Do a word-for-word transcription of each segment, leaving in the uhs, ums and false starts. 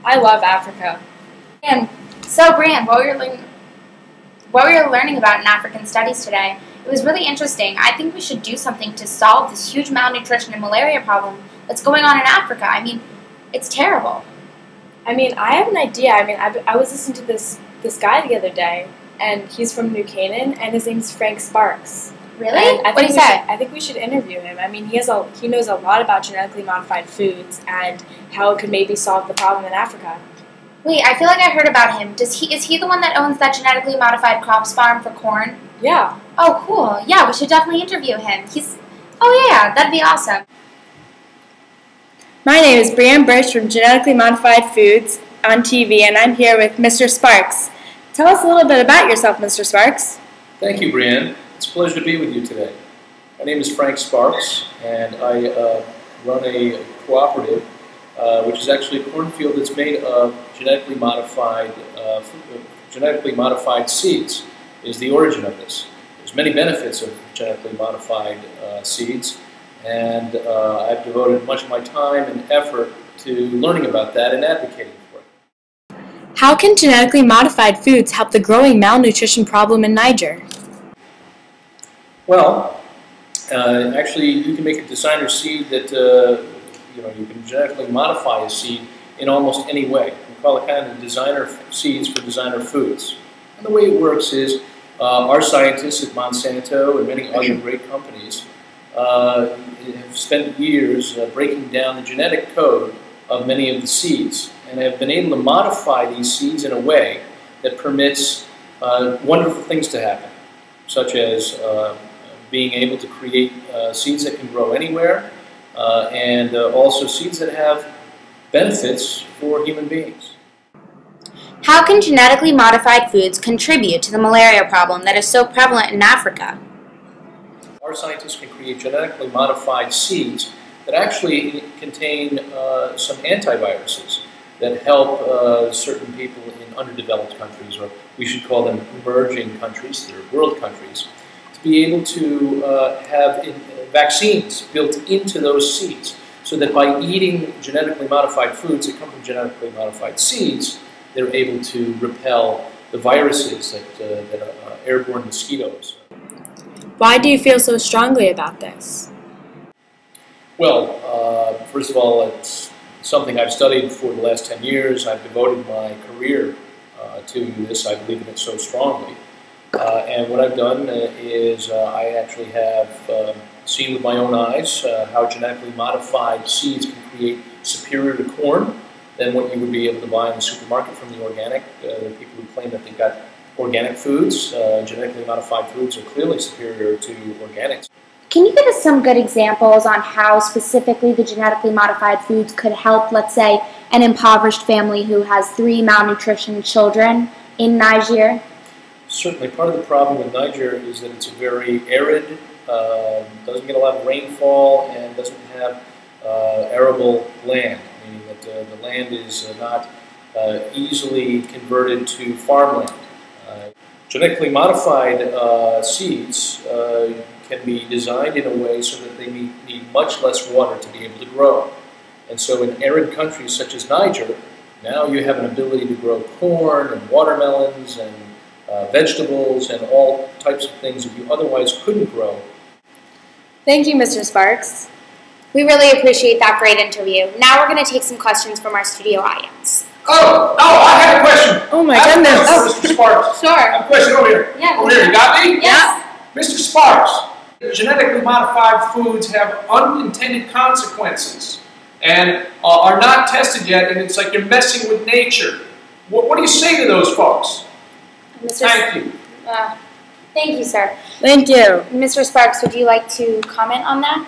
I love Africa. And so, Brian, what were, learning, what were you learning about in African studies today? It was really interesting. I think we should do something to solve this huge malnutrition and malaria problem that's going on in Africa. I mean, it's terrible. I mean, I have an idea. I mean, I, I was listening to this this guy the other day, and he's from New Canaan, and his name's Frank Sparks. Really? And I what think did he we say? should, I think we should interview him. I mean, he has a he knows a lot about genetically modified foods and how it could maybe solve the problem in Africa. Wait, I feel like I heard about him. Does he is he the one that owns that genetically modified crops farm for corn? Yeah. Oh, cool. Yeah, we should definitely interview him. He's oh yeah, that'd be awesome. My name is Brianne Birch from Genetically Modified Foods on T V, and I'm here with Mister Sparks. Tell us a little bit about yourself, Mister Sparks. Thank you, Brianne. It's a pleasure to be with you today. My name is Frank Sparks, and I uh, run a cooperative, uh, which is actually a cornfield that's made of genetically modified, uh, genetically modified seeds. Is the origin of this. There's many benefits of genetically modified uh, seeds, and uh, I've devoted much of my time and effort to learning about that and advocating for it. How can genetically modified foods help the growing malnutrition problem in Niger? Well, uh, actually, you can make a designer seed that uh, you know you can genetically modify a seed in almost any way. We call it kind of designer seeds for designer foods. And the way it works is uh, our scientists at Monsanto and many other great companies uh, have spent years uh, breaking down the genetic code of many of the seeds, and have been able to modify these seeds in a way that permits uh, wonderful things to happen, such as uh, being able to create uh, seeds that can grow anywhere, uh, and uh, also seeds that have benefits for human beings. How can genetically modified foods contribute to the malaria problem that is so prevalent in Africa? Our scientists can create genetically modified seeds that actually contain uh, some antiviruses that help uh, certain people in underdeveloped countries, or we should call them emerging countries, third world countries, to be able to uh, have in, uh, vaccines built into those seeds, so that by eating genetically modified foods that come from genetically modified seeds, they're able to repel the viruses that, uh, that are uh, airborne mosquitoes. Why do you feel so strongly about this? Well, uh, first of all, it's something I've studied for the last ten years. I've devoted my career uh, to this. I believe in it so strongly. Uh, and what I've done uh, is uh, I actually have um, seen with my own eyes uh, how genetically modified seeds can create superior to corn than what you would be able to buy in the supermarket from the organic. Uh, there are people who claim that they've got organic foods. Uh, genetically modified foods are clearly superior to organics. Can you give us some good examples on how specifically the genetically modified foods could help, let's say, an impoverished family who has three malnutrition children in Niger? Certainly, part of the problem with Niger is that it's a very arid, uh, doesn't get a lot of rainfall, and doesn't have uh, arable land, meaning that uh, the land is uh, not uh, easily converted to farmland. Uh, genetically modified uh, seeds uh, can be designed in a way so that they need, need much less water to be able to grow. And so in arid countries such as Niger, now you have an ability to grow corn and watermelons and uh, vegetables and all types of things that you otherwise couldn't grow. Thank you, Mister Sparks. We really appreciate that great interview. Now we're going to take some questions from our studio audience. Oh, oh, I have a question. Oh my I have a goodness. question for Mister Sparks. Sure. I have a question over here. Yeah. Over here, you got me? Yes. Mister Sparks, genetically modified foods have unintended consequences and uh, are not tested yet, and it's like you're messing with nature. What, what do you say to those folks? Mister Thank you. Uh, thank you, sir. Thank you. Mister Sparks, would you like to comment on that?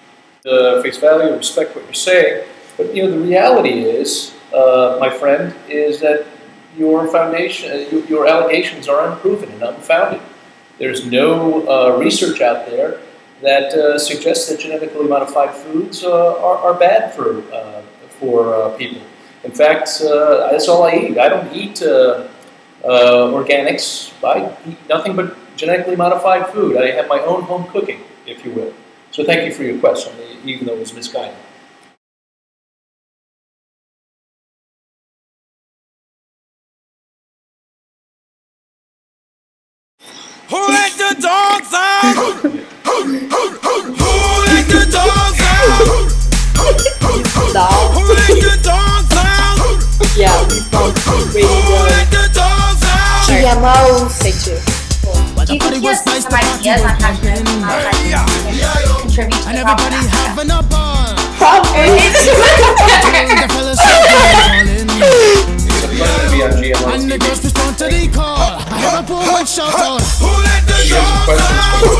Uh, face value, respect what you're saying, but you know the reality is, uh, my friend, is that your foundation, uh, your allegations are unproven and unfounded. There's no uh, research out there that uh, suggests that genetically modified foods uh, are, are bad for uh, for uh, people. In fact, uh, that's all I eat. I don't eat uh, uh, organics. I eat nothing but genetically modified food. I have my own home cooking, if you will. So thank you for your question, even though it was misguided. the dogs out? Who let the dogs out? Stop. Who let the dogs out? Yeah, we found really Who good. let the dogs out? G M Os. Take two. Do you think he has some ideas on how to, on how to contribute to And the everybody problem? having a ball. Probably. The fellas calling. It's a pleasure to be on G M O And the T V. girls respond to the call. I hear a poor one shout out. Who let the She has some dogs questions for out? you.